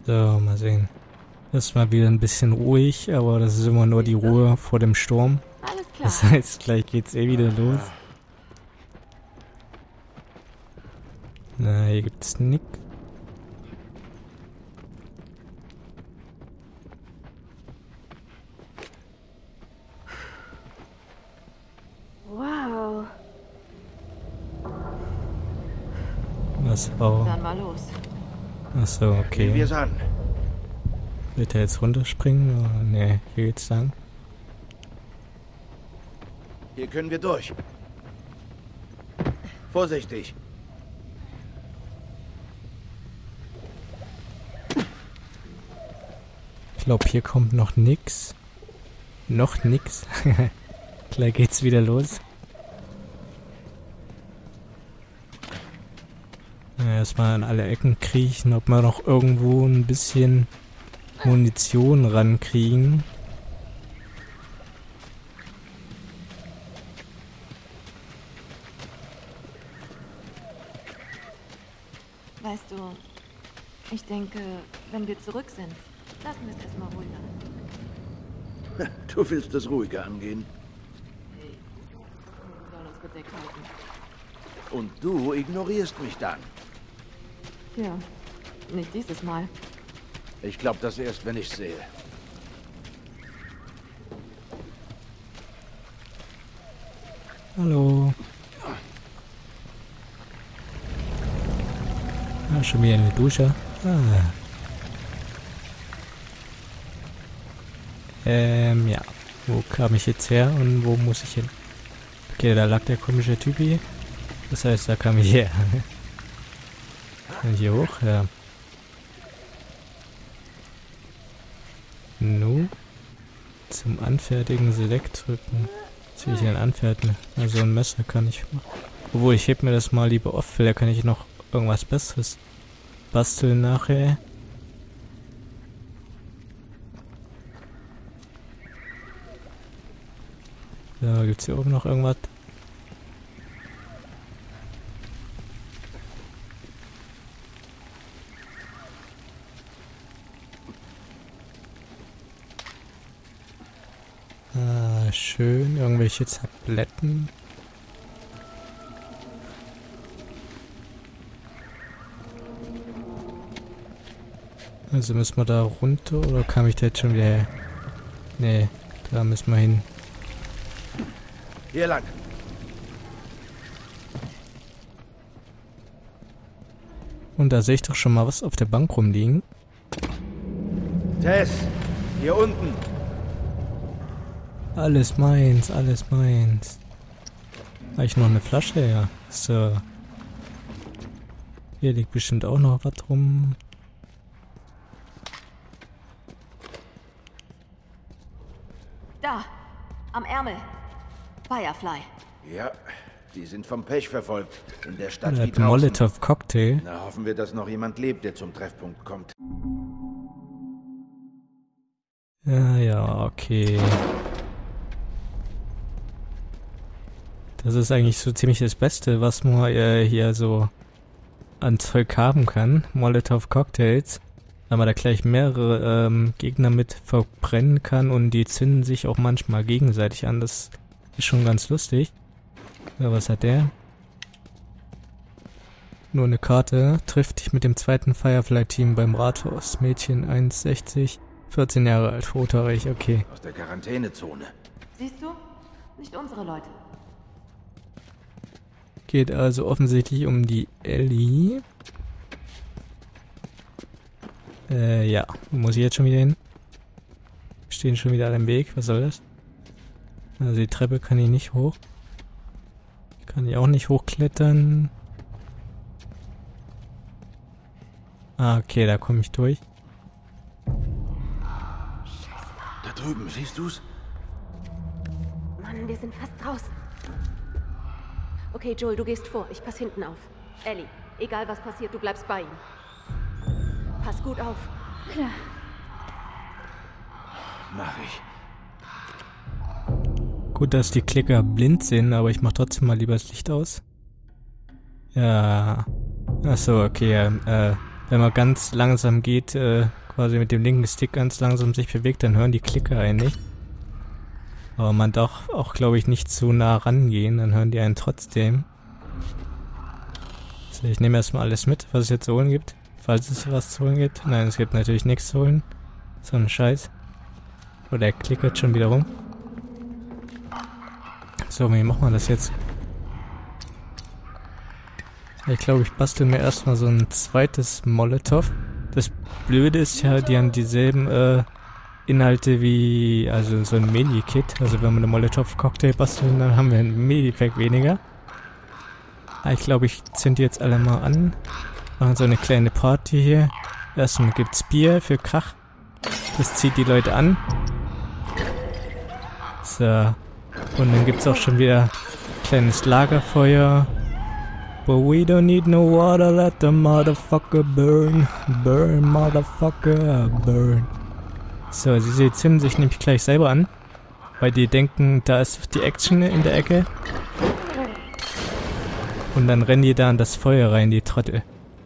So, mal sehen. Das ist mal wieder ein bisschen ruhig, aber das ist immer nur die Ruhe vor dem Sturm. Alles klar. Das heißt, gleich geht's eh wieder los. Na, hier gibt's nix. Wow. Was war? Dann mal los. Achso, Gehen okay. wir's an. Wird er jetzt runterspringen? Oh, ne, hier geht's lang. Hier können wir durch. Vorsichtig. Ich glaube, hier kommt noch nix. Noch nix. Gleich geht's wieder los. Erstmal an alle Ecken kriechen, ob wir noch irgendwo ein bisschen Munition rankriegen. Weißt du, ich denke, wenn wir zurück sind, lassen wir es erstmal ruhiger. Du willst es ruhiger angehen. Wir sollen uns bedeckt halten. Und du ignorierst mich dann. Ja, nicht dieses Mal. Ich glaube das erst, wenn ich sehe. Hallo. Ah, schon wieder eine Dusche. Ah. Ja. Wo kam ich jetzt her und wo muss ich hin? Okay, da lag der komische Typi. Das heißt, da kam ich her. Und hier hoch, ja. Nu. Zum Anfertigen Select drücken. Was will ich denn anfertigen? Also ein Messer kann ich machen. Obwohl, ich heb mir das mal lieber auf, vielleicht kann ich noch irgendwas Besseres basteln nachher. So, gibt's hier oben noch irgendwas? Ah, schön. Irgendwelche Tabletten. Also müssen wir da runter oder kam ich da jetzt schon wieder her? Nee, da müssen wir hin. Hier lang. Und da sehe ich doch schon mal was auf der Bank rumliegen. Tess, hier unten. Alles meins, alles meins. Habe ich noch eine Flasche? Ja. So. Hier liegt bestimmt auch noch was rum. Da, am Ärmel. Firefly. Ja, die sind vom Pech verfolgt. In der Stadt Oder wie draußen. Molotov-Cocktail. Na, hoffen wir, dass noch jemand lebt, der zum Treffpunkt kommt. Ja, ja, okay. Das ist eigentlich so ziemlich das Beste, was man hier so an Zeug haben kann. Molotov-Cocktails. Weil man da gleich mehrere Gegner mit verbrennen kann und die zünden sich auch manchmal gegenseitig an. Das ist schon ganz lustig. Ja, was hat der? Nur eine Karte. Trifft dich mit dem zweiten Firefly-Team beim Rathaus. Mädchen 1,60, 14 Jahre alt, rothaarig, okay. Aus der Quarantänezone. Siehst du? Nicht unsere Leute. Geht also offensichtlich um die Ellie. Ja. Wo muss ich jetzt schon wieder hin? Stehen schon wieder alle im Weg. Was soll das? Also die Treppe kann ich nicht hoch. Kann ich auch nicht hochklettern. Ah, okay, da komme ich durch. Da drüben, siehst du's? Mann, wir sind fast draußen. Okay, Joel, du gehst vor. Ich pass hinten auf. Ellie, egal was passiert, du bleibst bei ihm. Pass gut auf. Klar. Mach ich. Gut, dass die Klicker blind sind, aber ich mach trotzdem mal lieber das Licht aus. Ja. Achso, okay, wenn man ganz langsam geht, quasi mit dem linken Stick ganz langsam sich bewegt, dann hören die Klicker einen nicht. Aber man darf auch, glaube ich, nicht zu nah rangehen, dann hören die einen trotzdem. So, ich nehme erstmal alles mit, was es jetzt zu holen gibt. Falls es was zu holen gibt. Nein, es gibt natürlich nichts zu holen. So ein Scheiß. Oder er klickert schon wieder rum. So, wie machen wir das jetzt? Ich glaube, ich bastel mir erstmal so ein zweites Molotow. Das Blöde ist ja, die haben dieselben Inhalte wie, also so ein Medikit. Also wenn wir eine Molotow-Cocktail basteln, dann haben wir ein Medipack weniger. Ich glaube, ich zünde jetzt alle mal an. Machen so eine kleine Party hier. Erstmal gibt's Bier für Krach. Das zieht die Leute an. So. Und dann gibt's auch schon wieder ein kleines Lagerfeuer. But we don't need no water, let the motherfucker burn. Burn, motherfucker, burn. So, sie zünden sich nämlich gleich selber an. Weil die denken, da ist die Action in der Ecke. Und dann rennen die da in das Feuer rein, die Trottel.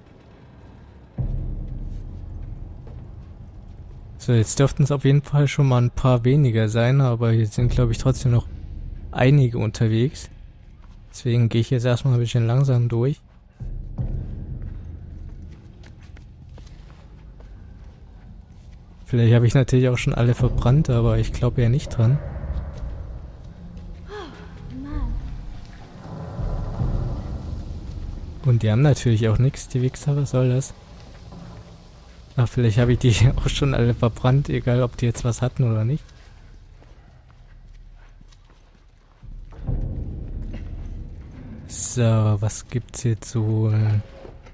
So, jetzt dürften es auf jeden Fall schon mal ein paar weniger sein, aber hier sind, glaube ich, trotzdem noch einige unterwegs. Deswegen gehe ich jetzt erstmal ein bisschen langsam durch. Vielleicht habe ich natürlich auch schon alle verbrannt, aber ich glaube ja nicht dran. Und die haben natürlich auch nichts, die Wichser, was soll das? Ach, vielleicht habe ich die auch schon alle verbrannt, egal ob die jetzt was hatten oder nicht. So, was gibt's hier zu holen?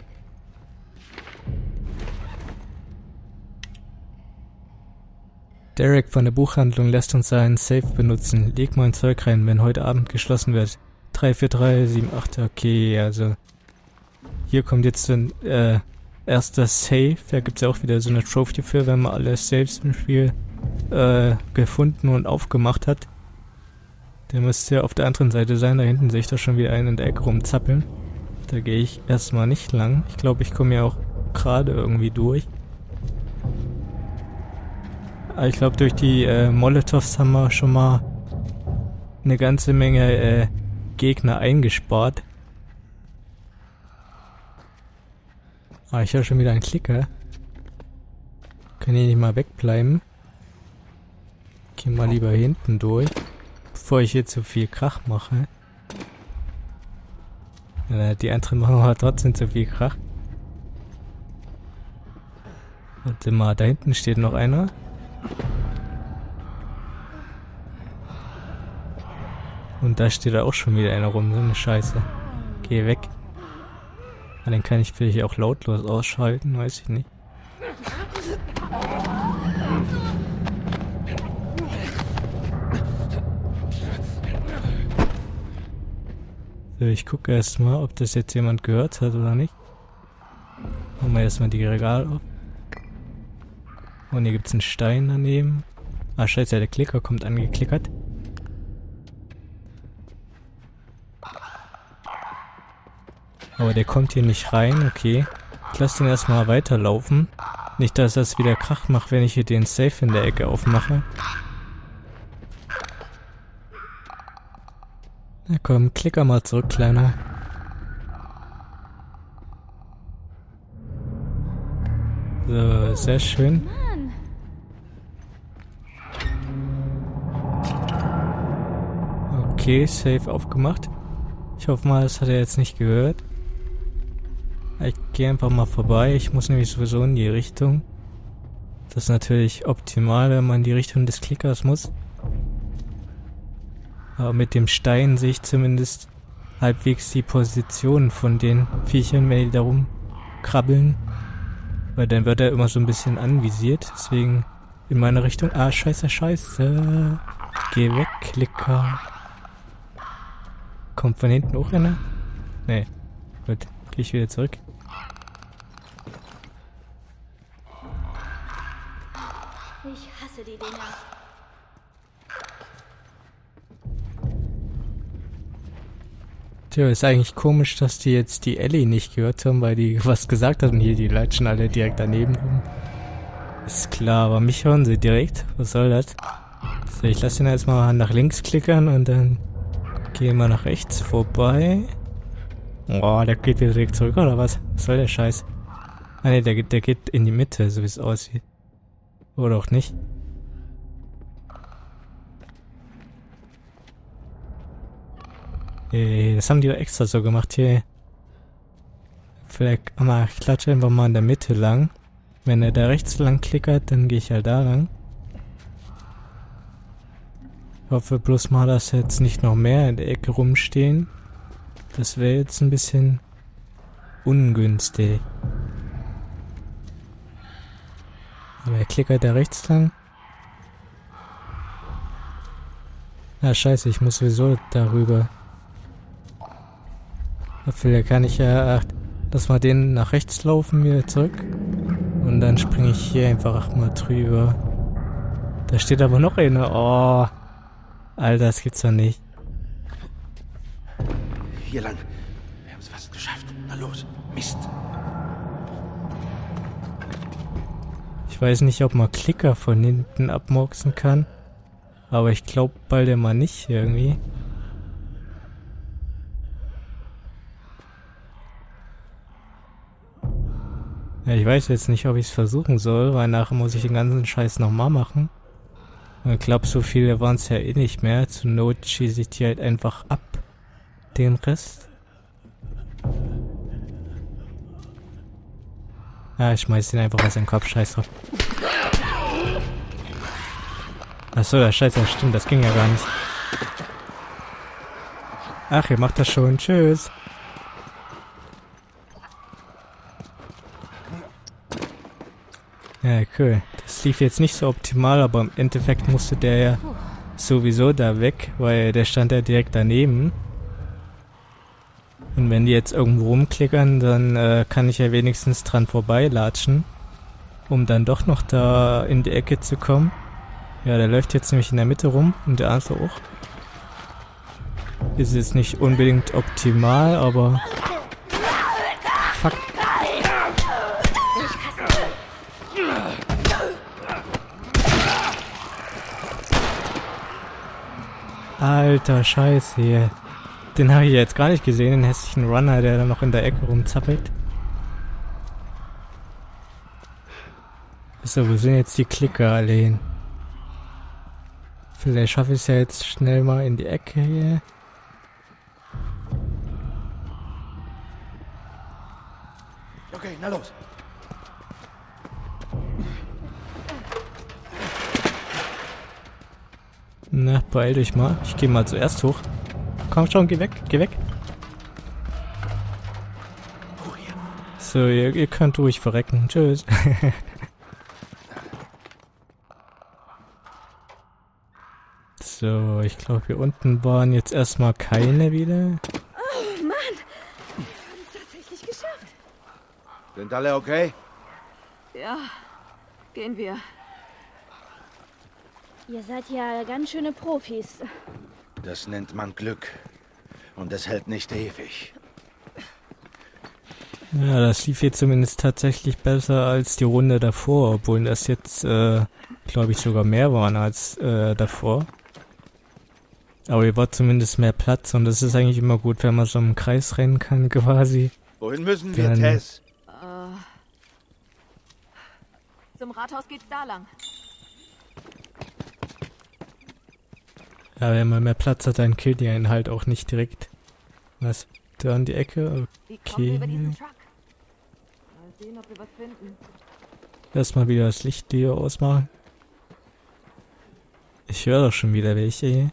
Derek von der Buchhandlung lässt uns seinen Safe benutzen. Leg mal ein Zeug rein, wenn heute Abend geschlossen wird. 34378, okay, also hier kommt jetzt so ein erster Safe. Da gibt's ja auch wieder so eine Trophy für, wenn man alle Safes im Spiel gefunden und aufgemacht hat. Der müsste ja auf der anderen Seite sein. Da hinten sehe ich doch schon wieder einen in der Ecke rumzappeln. Da gehe ich erstmal nicht lang. Ich glaube, ich komme ja auch gerade irgendwie durch. Aber ich glaube, durch die Molotows haben wir schon mal eine ganze Menge Gegner eingespart. Ah, ich höre schon wieder einen Klicker. Können die nicht mal wegbleiben? Geh mal lieber hinten durch, bevor ich hier zu viel Krach mache. Ja, die anderen machen aber trotzdem zu viel Krach. Warte mal, da hinten steht noch einer. Und da steht auch schon wieder einer rum, so eine Scheiße. Geh weg. Den kann ich vielleicht auch lautlos ausschalten, weiß ich nicht. So, ich gucke erstmal, ob das jetzt jemand gehört hat oder nicht. Machen wir erstmal die Regale auf. Und hier gibt es einen Stein daneben. Ah, scheiße, der Klicker kommt angeklickert. Aber der kommt hier nicht rein, okay. Ich lasse den erstmal weiterlaufen. Nicht, dass das wieder Krach macht, wenn ich hier den Safe in der Ecke aufmache. Na komm, klicker mal zurück, Kleiner. So, sehr schön. Okay, Safe aufgemacht. Ich hoffe mal, das hat er jetzt nicht gehört. Ich gehe einfach mal vorbei. Ich muss nämlich sowieso in die Richtung. Das ist natürlich optimal, wenn man in die Richtung des Klickers muss. Aber mit dem Stein sehe ich zumindest halbwegs die Position von den Viechern, wenn die da rumkrabbeln. Weil dann wird er immer so ein bisschen anvisiert. Deswegen in meine Richtung. Ah, scheiße, scheiße. Geh weg, Klicker. Kommt von hinten auch einer? Nee. Gut, gehe ich wieder zurück. Ich hasse die Dinger. Tja, ist eigentlich komisch, dass die jetzt die Ellie nicht gehört haben, weil die was gesagt hat und hier, die latschen alle direkt daneben rum. Ist klar, aber mich hören sie direkt. Was soll das? So, ich lasse ihn jetzt mal nach links klickern und dann gehen wir nach rechts vorbei. Oh, der geht wieder direkt zurück, oder was? Was soll der Scheiß? Ah ne, der geht in die Mitte, so wie es aussieht. Oder auch nicht. Das haben die doch extra so gemacht hier. Vielleicht, ich klatsche einfach mal in der Mitte lang. Wenn er da rechts lang klickert, dann gehe ich halt da lang. Ich hoffe bloß mal, dass jetzt nicht noch mehr in der Ecke rumstehen. Das wäre jetzt ein bisschen ungünstig. Aber er klickert da rechts lang. Ah, scheiße, ich muss sowieso darüber. Vielleicht kann ich ja, lass mal den nach rechts laufen, wieder zurück. Und dann springe ich hier einfach mal drüber. Da steht aber noch eine. Oh. Alter, das gibt's doch nicht. Hier lang. Wir haben es fast geschafft. Na los. Mist. Ich weiß nicht, ob man Klicker von hinten abmurksen kann. Aber ich glaube bald immer nicht irgendwie. Ja, ich weiß jetzt nicht, ob ich es versuchen soll, weil nachher muss ich den ganzen Scheiß nochmal machen. Und ich glaube, so viele waren es ja eh nicht mehr. Zur Not schieße ich die halt einfach ab. Den Rest. Ja, ich schmeiß den einfach aus dem Kopf. Scheiß drauf. Achso, der Scheiß, das stimmt. Das ging ja gar nicht. Ach, ihr macht das schon. Tschüss. Ja, cool. Das lief jetzt nicht so optimal, aber im Endeffekt musste der ja sowieso da weg, weil der stand ja direkt daneben. Und wenn die jetzt irgendwo rumklickern, dann kann ich ja wenigstens dran vorbeilatschen, um dann doch noch da in die Ecke zu kommen. Ja, der läuft jetzt nämlich in der Mitte rum und der andere auch. Ist jetzt nicht unbedingt optimal, aber... Fuck. Alter Scheiße hier. Den habe ich jetzt gar nicht gesehen, den hässlichen Runner, der da noch in der Ecke rumzappelt. So, wo sind jetzt die Klicker alle hin? Vielleicht schaffe ich es ja jetzt schnell mal in die Ecke hier. Okay, na los. Na, beeil dich mal. Ich gehe mal zuerst hoch. Komm schon, geh weg, geh weg. So, ihr könnt ruhig verrecken. Tschüss. So, ich glaube hier unten waren jetzt erstmal keine wieder. Oh Mann! Wir haben es tatsächlich geschafft. Sind alle okay? Ja, gehen wir. Ihr seid ja ganz schöne Profis. Das nennt man Glück. Und es hält nicht ewig. Ja, das lief jetzt zumindest tatsächlich besser als die Runde davor, obwohl das jetzt, glaube ich, sogar mehr waren als davor. Aber hier war zumindest mehr Platz und das ist eigentlich immer gut, wenn man so im Kreis rennen kann, quasi. Wohin müssen wir, Dann- Tess? Zum Rathaus geht's da lang. Ja, wenn man mehr Platz hat, dann killt ihr ihn halt auch nicht direkt. Was? Da an die Ecke? Wie kommen wir über diesen Okay. Truck? Mal sehen, ob wir was finden. Erstmal wieder das Licht hier ausmachen. Ich höre doch schon wieder welche hier.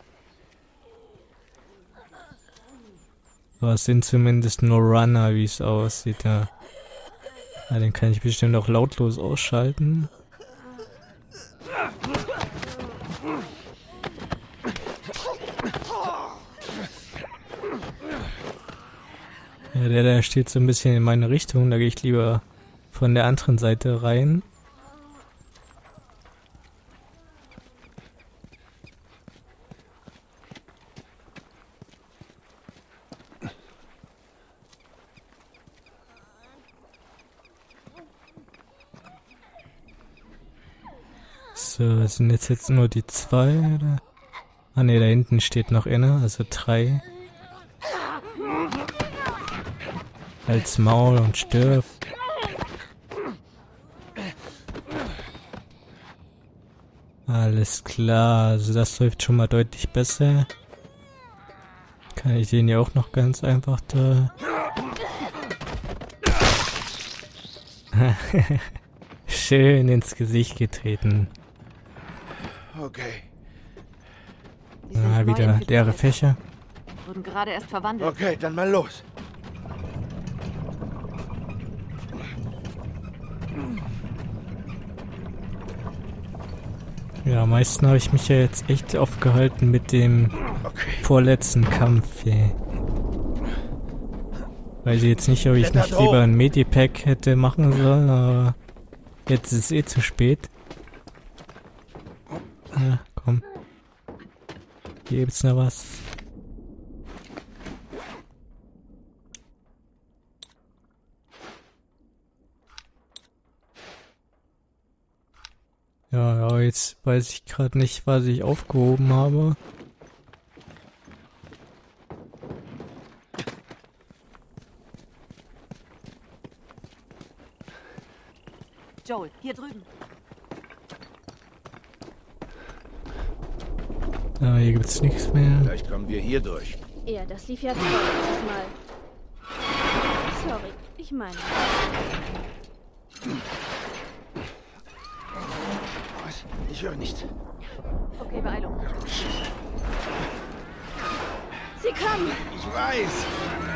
Aber es sind zumindest nur Runner, wie es aussieht, ja. Ja, den kann ich bestimmt auch lautlos ausschalten. Ja, der steht so ein bisschen in meine Richtung, da gehe ich lieber von der anderen Seite rein. So, sind jetzt nur die 2, oder? Ah ne, da hinten steht noch einer, also 3. Halt's Maul und stirb. Alles klar, also das läuft schon mal deutlich besser. Kann ich den ja auch noch ganz einfach da... Schön ins Gesicht getreten. Okay. Ah, wieder leere Fächer. Wurden gerade erst verwandelt. Okay, dann mal los. Ja, am meisten habe ich mich ja jetzt echt aufgehalten mit dem vorletzten Kampf hier. Weiß ich jetzt nicht, ob ich nicht lieber ein Medipack hätte machen sollen, aber jetzt ist es eh zu spät. Ja, komm. Hier gibt's noch was. Ja, jetzt weiß ich gerade nicht, was ich aufgehoben habe. Joel, hier drüben. Ja, hier gibt's nichts mehr. Vielleicht kommen wir hier durch. Ja, das lief ja toll dieses Mal. Sorry, ich meine. Was? Ich höre nichts. Okay, Beeilung. Sie kommen! Ich weiß.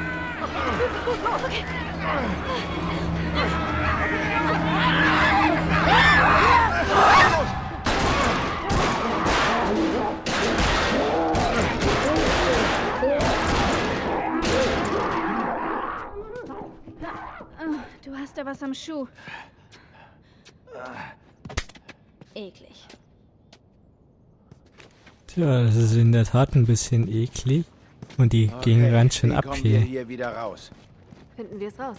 Du hast da was am Schuh. Eklig. Tja, das ist in der Tat ein bisschen eklig. Und die gingen ganz schön wie ab kommen wir hier. hier wieder raus? Finden wir es raus.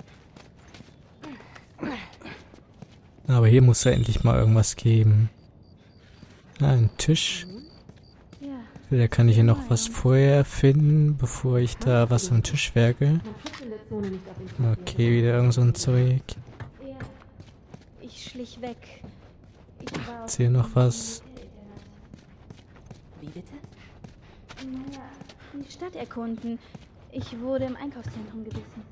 Aber hier muss ja endlich mal irgendwas geben. Ah, ein Tisch. Ja. Vielleicht kann ich hier noch was vorher finden, bevor ich da was am Tisch werke. Okay, wieder irgend so ein Zeug. Ja. Ich schlich weg. Ich war Ist hier noch was? Wie bitte? Naja, die Stadt erkunden. Ich wurde im Einkaufszentrum gebissen.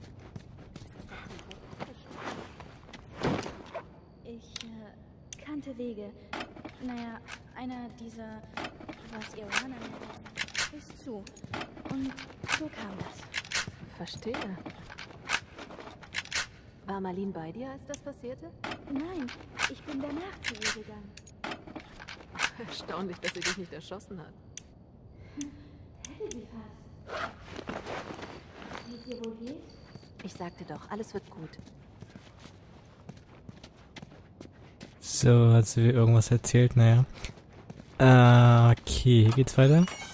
Ich kannte Wege. Naja, einer dieser, was Iraner nennen, ist zu. Und so kam das. Verstehe. War Marlene bei dir, als das passierte? Nein, ich bin danach zu ihr gegangen. Erstaunlich, dass sie dich nicht erschossen hat. Hätte sie fast. Wie es ihr wohl geht? Ich sagte doch, alles wird gut. So, hat sie irgendwas erzählt? Naja. Okay, hier geht's weiter.